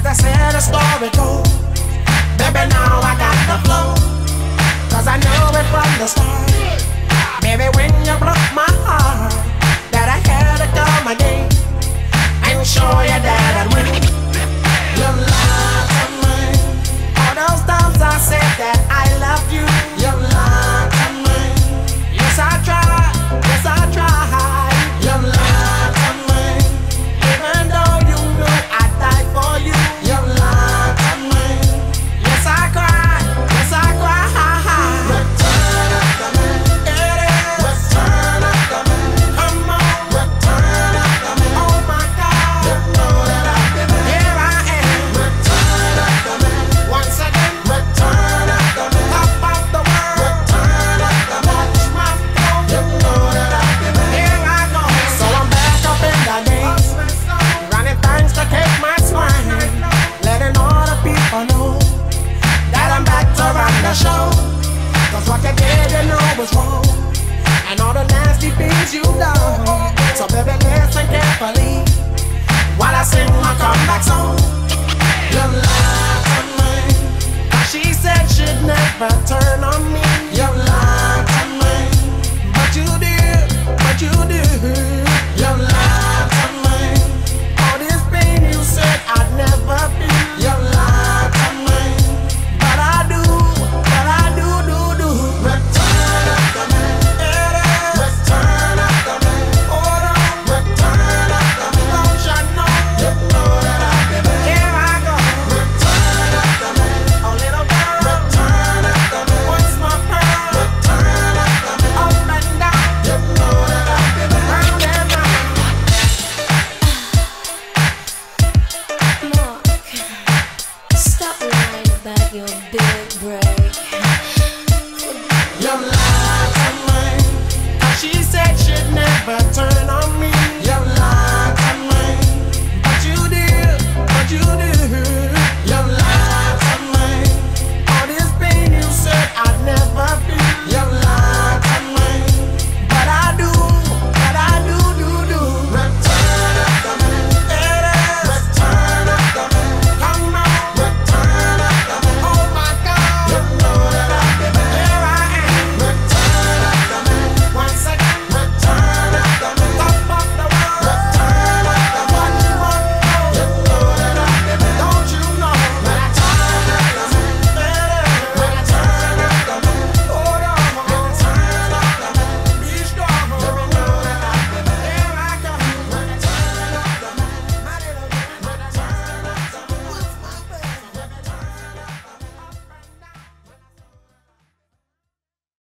they say the story goes, baby, now I got the flow. Cause I know it from the start. Baby, when you broke my heart, that I had to come again and show you that I'd win. You lied to me. All those times I said that I loved you, you lied to me. Yes, I tried. Yes, I tried. You lied to me. Even though you knew I'd die for you, you lied to me. Yes, I cried. Yes, I cried. Return of the man. It is. Return of the man. Come on. Return of the man. Oh my God. You know that I've been there. Here I am. Return of the man. Once again. Return of the man. Top of the world. Return of the man. Watch my flow. You know that I've been there. Here I go. So I'm back up in the game. Running things to keep my swing. Letting all the people know that I'm back to run the show. Cause what you did, you know was wrong. And all the nasty things you done. So baby, listen carefully while I sing my comeback song. You lied to me. She said she'd never turn on